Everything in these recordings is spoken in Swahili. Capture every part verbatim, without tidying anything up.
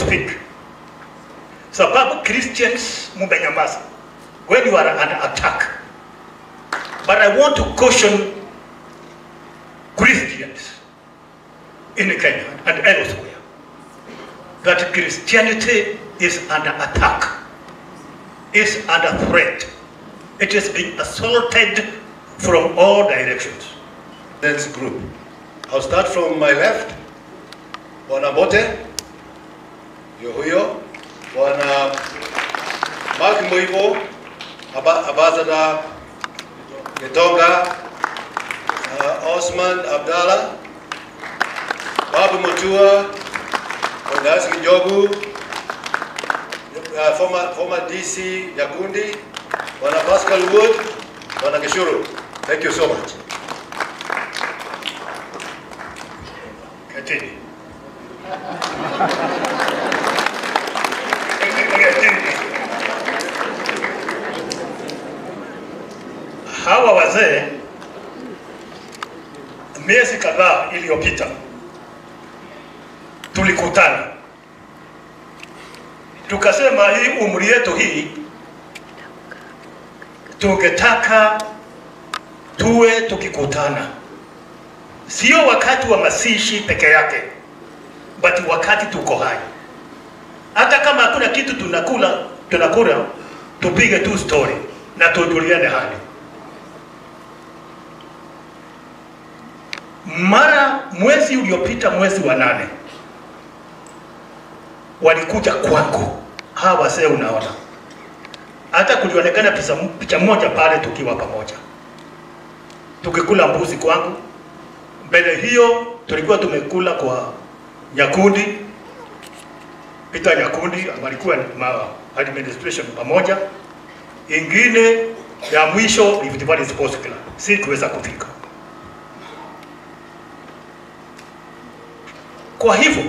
speak. Sababu Christians mumenyamaza when you are under attack. But I want to caution Christians in Kenya and elsewhere that Christianity is under attack, is under threat. It is being assaulted from all directions. This group. I'll start from my left. Bwana Bote, Yohuyo, Bwana Mark Moivo, Ambassador Getonga, uh, Osman Abdallah, Babu Mutua, Bwana Njogu, uh, former, former D C Nyakundi, Bwana Pascal Wood, Bwana Njiru. Thank you so much. Continue. Hawa wazee miezi kadhaa iliyopita tulikutana tukasema hii umri yetu hii tungetaka tuwe tukikutana sio wakati wa masishi peke yake, but wakati tuko hai. Hata kama hakuna kitu tunakula, tunakula tupige tu story na tujuliane hali. Mara mwezi uliopita, mwezi wa nane, walikuja kwangu hawa wazee, unaona. Hata kulionekana picha, picha moja pale tukiwa pamoja tukikula mbuzi kwangu. Mbele hiyo tulikuwa tumekula kwa Nyakundi, Peter Nyakundi alikuwa ma administration pamoja. Ingine ya mwisho Rift Valley Sports Club, si kuweza kufika. Kwa hivyo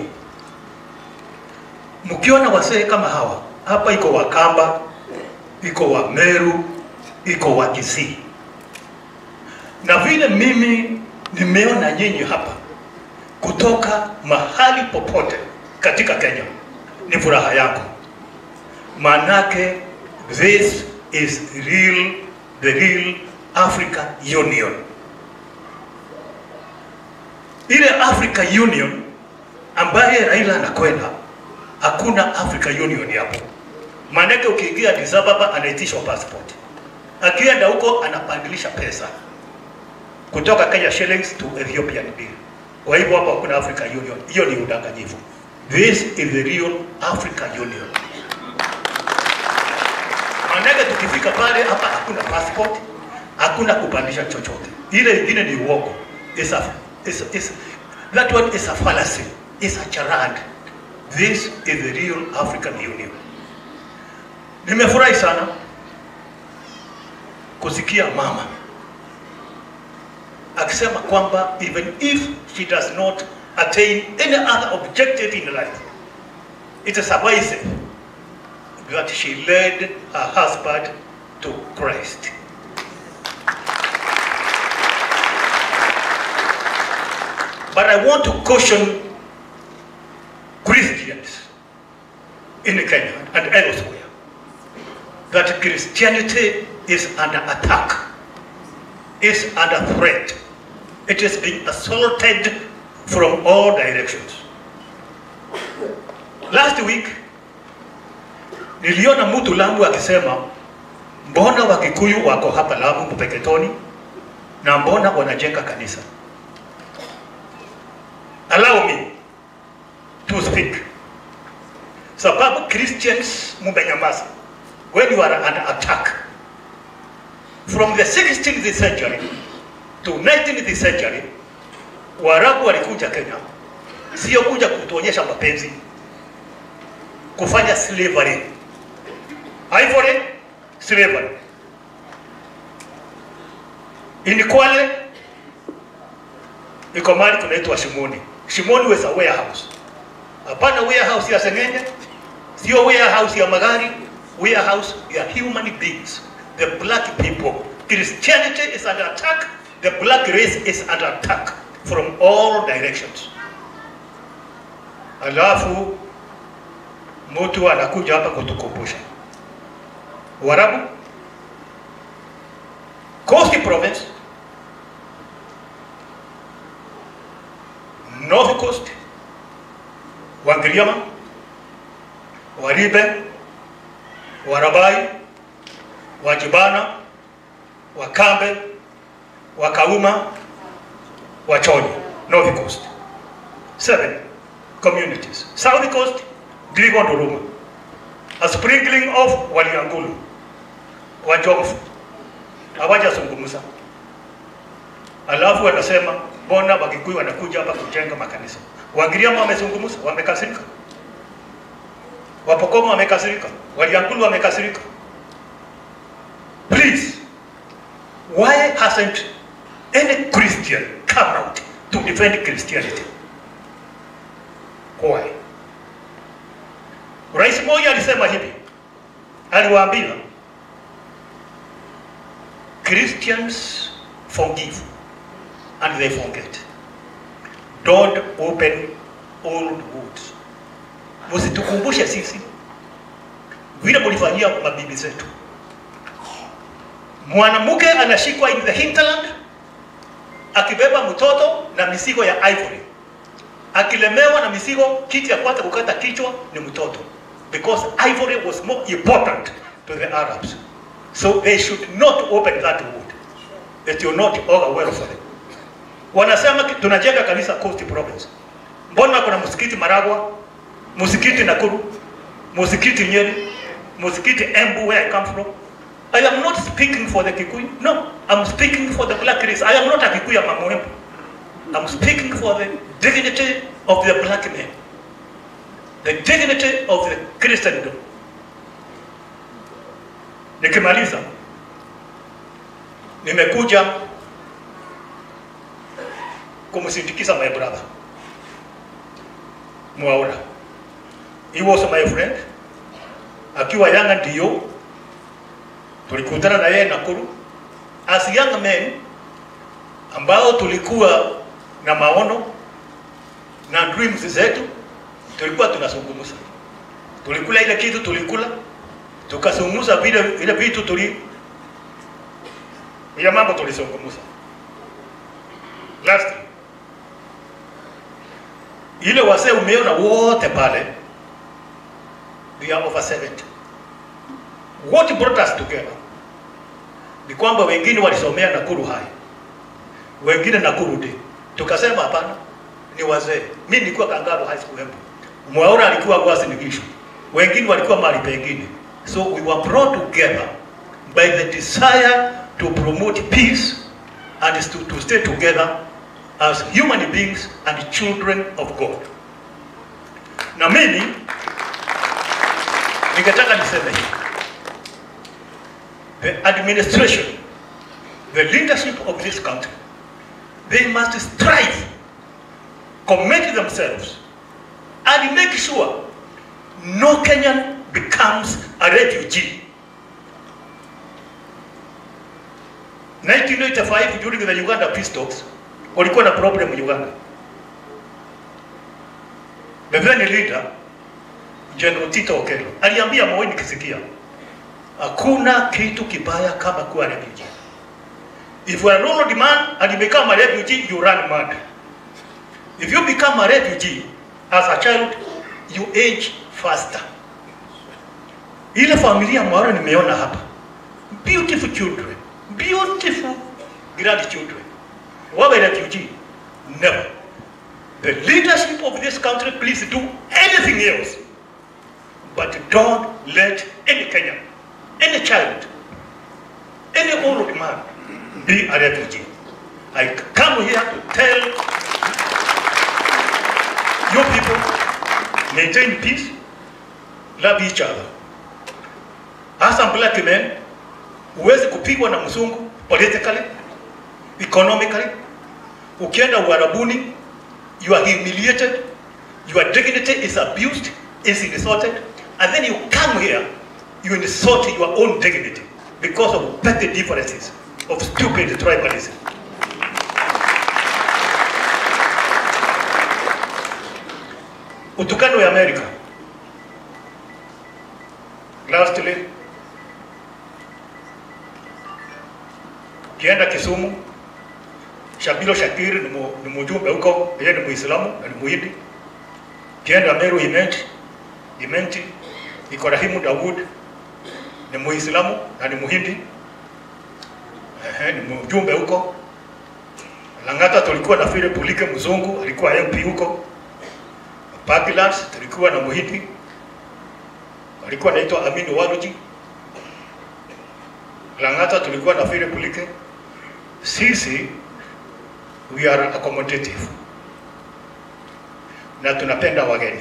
mkiona wasee kama hawa hapa, iko Wakamba, iko wa Meru, iko wa Kisii, na vile mimi nimeona nyinyi hapa kutoka mahali popote katika Kenya, ni furaha yangu. Manake this is real, the real Africa Union. Ile Africa Union ambaye Raila anakwenda, hakuna Africa Union hapo. Manake ukiingia Addis Ababa anaitishwa passport, akienda huko anapandilisha pesa kutoka Kenya shillings to Ethiopian bill. Kwa hivyo hapa kuna Africa Union. Hiyo ni udanganyifu. This is the real Africa Union. Manake tukifika pale hapa hakuna passport, hakuna kupandisha chochote. Ile ingine ni uongo. It's a, it's, it's, that one is a fallacy. It's a charade. This is the real African Union. Nimefurahi sana kusikia mama akisema kwamba even if she does not attain any other objective in life, it is sufficient that she led her husband to Christ. But I want to caution Christians in Kenya and elsewhere that Christianity is under attack, is under threat. It is being assaulted from all directions. Last week, niliona mtu Lamu akisema, mbona wa Kikuyu wako hapa Lamu Mpeketoni na mbona wanajenga kanisa? Allow me to speak. Sababu Christians mumenyamaza when you are under attack. From the sixteenth century to nineteenth century, Waarabu walikuja Kenya, sio kuja kutuonyesha mapenzi, kufanya slavery. Ivory, slavery. Inikwale, iko mahali kunaitwa Shimoni. Shimoni was a warehouse. Hapana warehouse ya Sengenya, sio warehouse ya magari, warehouse ya human beings. The black people. Christianity is under attack. The black race is under attack from all directions. Alafu mtu anakuja hapa kutukumbusha. Warabu, Coast Province, North Coast, Wangiriama, Waribe, Warabai, Wajibana, Wakambe, Wakauma, Wachoni, North Coast. Seven communities. South Coast, Diligo Nduruma. A sprinkling of Waliangulu, Wajomfu, hawaja zungumza. Alafu wanasema mbona Wakikuyu wanakuja hapa kujenga makanisa. Wangiriama wamezungumza, wamekasirika. Wapokoma wamekasirika, Waliangulu wamekasirika. Please, why hasn't any Christian come out to defend Christianity? Why? Rais mmoja alisema hivi, aliwaambia Christians forgive and they forget. Don't open old wounds. Msitukumbushe sisi vile mlifanyia mabibi zetu. Mwanamke anashikwa in the hinterland akibeba mtoto na misigo ya ivory. Akilemewa na misigo, kiti ya kwanza kukata kichwa ni mtoto, because ivory was more important to the Arabs. So they should not open that wound that you're not all aware of it. Wanasema tunajenga kanisa Coast Province. Mbona kuna msikiti Maragwa, msikiti Nakuru, msikiti Nyeri, msikiti Embu where I come from? I am not speaking for the Kikuyu. No, I'm speaking for the black race. I am not a Kikuyu, I'm a Mwembu. I'm speaking for the dignity of the black man, the dignity of the Christendom. Nikimaliza, nimekuja kumsindikiza my brother Mwaura. He was my friend. Akiwa yanga ndiyo tulikutana na yeye Nakuru. As young men ambao tulikuwa na maono na dreams zetu, tulikuwa tunazungumza. Tulikula ile kitu tulikula, tukazungumza vile ile vitu tuli ya mambo tulizungumza. Last ile wase umeona wote pale, we are over seventy. What brought us together ni kwamba wengine walisomea Nakuru High, wengine Nakuru D. Tukasema hapana, ni wazee. Mimi nilikuwa Kangaru High School hapo. Mwaura alikuwa Gwasi Nigisho. Wengine walikuwa mahali pengine. So we were brought together by the desire to promote peace and to, to stay together as human beings and children of God. Na mimi ningetaka niseme hivi. The administration, the leadership of this country, they must strive, commit themselves, and make sure no Kenyan becomes a refugee. nineteen eighty-five, during the Uganda peace talks, kulikuwa na problem in Uganda. The then leader, General Tito Okello, aliambia Moi nikisikia, hakuna kitu kibaya kama kuwa refugee. If you are a normal man and you become a refugee, you run mad. If you become a refugee as a child, you age faster. Ile familia Mwaura nimeona hapa, beautiful children, beautiful grandchildren. What a refugee? Never. The leadership of this country, please do anything else, but don't let any Kenyan, any child, any old man be a refugee. I come here to tell you people, maintain peace, love each other. As a black man, huwezi kupigwa na mzungu politically, economically. Ukienda Uarabuni, you are humiliated, your dignity is abused, is insulted, and then you come here, you insult your own dignity because of petty differences of stupid tribalism. Utukano ya Amerika lastly, kienda Kisumu, Shabilo Shakir ni mjumbe huko, yeye ni Muislamu na ni Muhindi. Kienda Meru Imenti, Imenti, iko Rahimu Dawood ni Muislamu na ni Muhindi. Ehe, ni mjumbe huko. Langata tulikuwa na Philip Pulike mzungu, alikuwa M P huko. Parklands tulikuwa na Muhindi. Alikuwa anaitwa Aminu Waluji. Langata tulikuwa na Philip Pulike. Sisi we are accommodative. Na tunapenda wageni.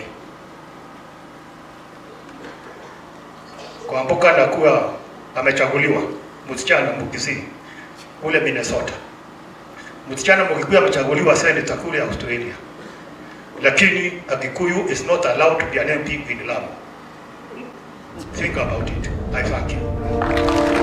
Kwa mboka na kuwa amechaguliwa msichana Mukisi ule Minnesota. Msichana Mukikuyu amechaguliwa senator kule Australia. Lakini a Kikuyu is not allowed to be an M P in Lamu. Think about it. I thank you.